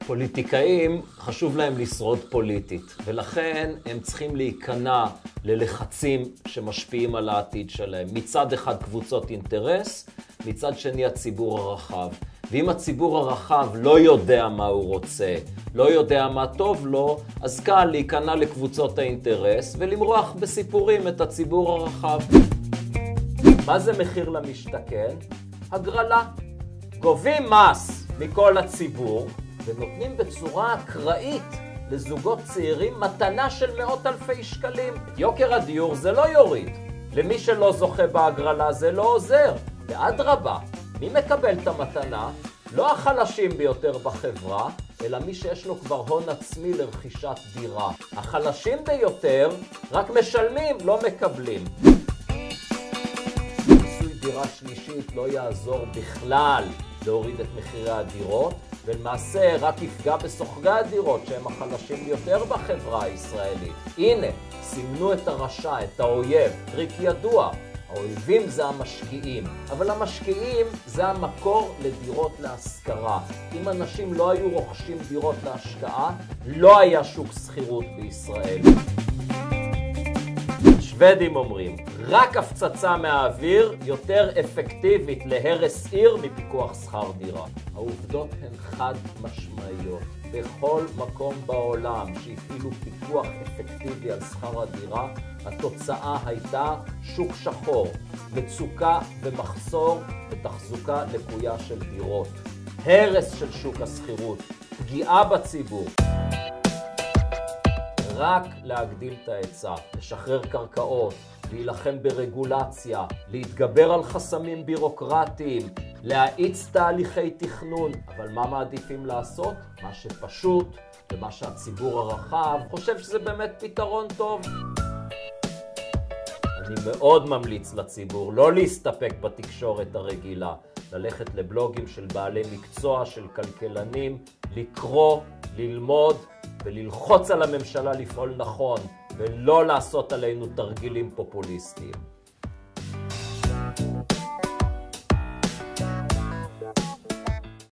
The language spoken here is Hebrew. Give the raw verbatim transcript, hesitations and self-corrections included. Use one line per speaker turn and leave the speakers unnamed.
פוליטיקאים חשוב להם לשרוד פוליטית, ולכן הם צריכים להיכנע ללחצים שמשפיעים על העתיד שלהם. מצד אחד קבוצות אינטרס, מצד שני הציבור הרחב. ואם הציבור הרחב לא יודע מה הוא רוצה, לא יודע מה טוב לו, אז קל להיכנע לקבוצות האינטרס ולמרוח בסיפורים את הציבור הרחב. מה זה מחיר למשתכן? הגרלה. גובים מס מכל הציבור ונותנים בצורה אקראית לזוגות צעירים מתנה של מאות אלפי שקלים. יוקר הדיור זה לא יוריד. למי שלא זוכה בהגרלה זה לא עוזר. ואדרבה, מי מקבל את המתנה? לא החלשים ביותר בחברה, אלא מי שיש לו כבר הון עצמי לרכישת דירה. החלשים ביותר רק משלמים, לא מקבלים. מיסוי דירה שלישית לא יעזור בכלל להוריד את מחירי הדירות, ולמעשה רק יפגע בסוחרי הדירות שהם החלשים ביותר בחברה הישראלית. הנה, סימנו את הרשע, את האויב, טריק ידוע. האויבים זה המשקיעים, אבל המשקיעים זה המקור לדירות להשכרה. אם אנשים לא היו רוכשים דירות להשקעה, לא היה שוק שכירות בישראל. שוודים אומרים, רק הפצצה מהאוויר יותר אפקטיבית להרס עיר מפיקוח שכר דירה. העובדות הן חד משמעיות. בכל מקום בעולם שהפעילו פיקוח אפקטיבי על שכר הדירה, התוצאה הייתה שוק שחור, מצוקה ומחסור ותחזוקה לקויה של דירות. הרס של שוק השכירות, פגיעה בציבור. רק להגדיל את ההיצע, לשחרר קרקעות, להילחם ברגולציה, להתגבר על חסמים בירוקרטיים, להאיץ תהליכי תכנון. אבל מה מעדיפים לעשות? מה שפשוט ומה שהציבור הרחב חושב שזה באמת פתרון טוב. אני מאוד ממליץ לציבור לא להסתפק בתקשורת הרגילה, ללכת לבלוגים של בעלי מקצוע, של כלכלנים, לקרוא, ללמוד וללחוץ על הממשלה לפעול נכון ולא לעשות עלינו תרגילים פופוליסטיים.